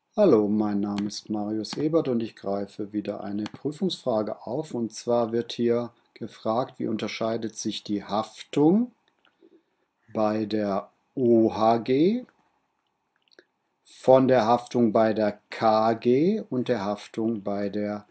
Hallo, mein Name ist Marius Ebert und ich greife wieder eine Prüfungsfrage auf. Und zwar wird hier gefragt, wie unterscheidet sich die Haftung bei der OHG von der Haftung bei der KG und der Haftung bei der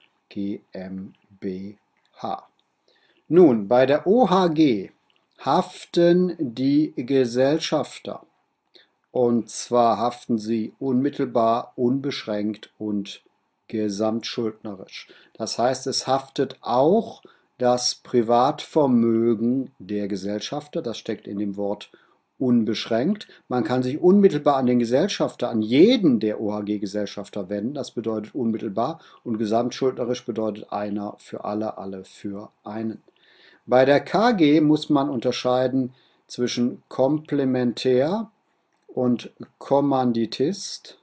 GmbH. Nun, bei der OHG haften die Gesellschafter. Und zwar haften sie unmittelbar, unbeschränkt und gesamtschuldnerisch. Das heißt, es haftet auch das Privatvermögen der Gesellschafter, das steckt in dem Wort unbeschränkt. Man kann sich unmittelbar an den Gesellschafter, an jeden der OHG-Gesellschafter wenden, das bedeutet unmittelbar, und gesamtschuldnerisch bedeutet einer für alle, alle für einen. Bei der KG muss man unterscheiden zwischen Komplementär und Kommanditist.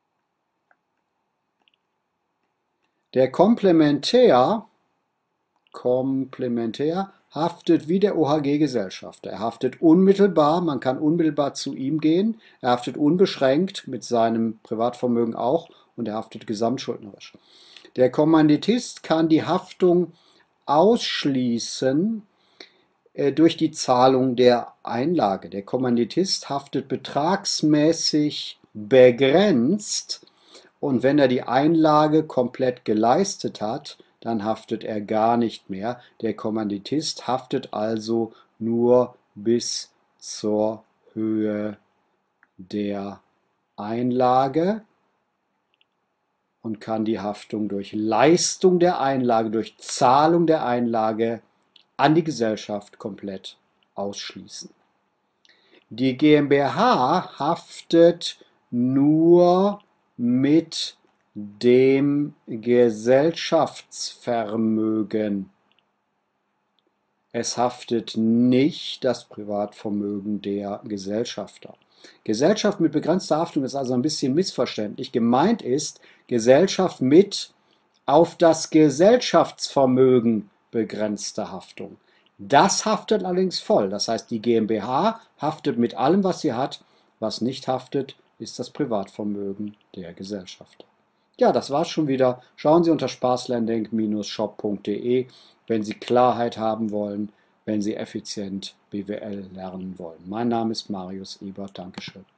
Der Komplementär haftet wie der OHG-Gesellschafter. Er haftet unmittelbar, man kann unmittelbar zu ihm gehen. Er haftet unbeschränkt mit seinem Privatvermögen auch und er haftet gesamtschuldnerisch. Der Kommanditist kann die Haftung ausschließen durch die Zahlung der Einlage. Der Kommanditist haftet betragsmäßig begrenzt und wenn er die Einlage komplett geleistet hat, dann haftet er gar nicht mehr. Der Kommanditist haftet also nur bis zur Höhe der Einlage und kann die Haftung durch Leistung der Einlage, durch Zahlung der Einlage an die Gesellschaft komplett ausschließen. Die GmbH haftet nur mit dem Gesellschaftsvermögen. Es haftet nicht das Privatvermögen der Gesellschafter. Gesellschaft mit begrenzter Haftung ist also ein bisschen missverständlich. Gemeint ist Gesellschaft mit auf das Gesellschaftsvermögen begrenzter Haftung. Das haftet allerdings voll. Das heißt, die GmbH haftet mit allem, was sie hat. Was nicht haftet, ist das Privatvermögen der Gesellschafter. Ja, das war's schon wieder. Schauen Sie unter spaßlerndenk-shop.de, wenn Sie Klarheit haben wollen, wenn Sie effizient BWL lernen wollen. Mein Name ist Marius Ebert. Dankeschön.